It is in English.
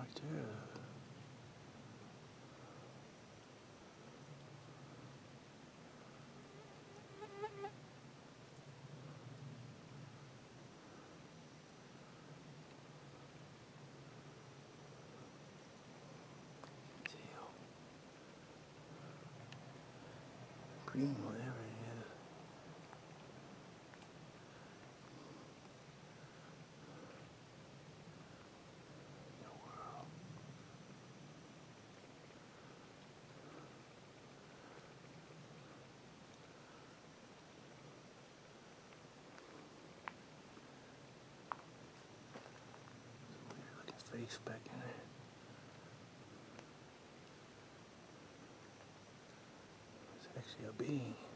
there. Green, whatever it is. The world. Weird looking face back in there. It's actually a being.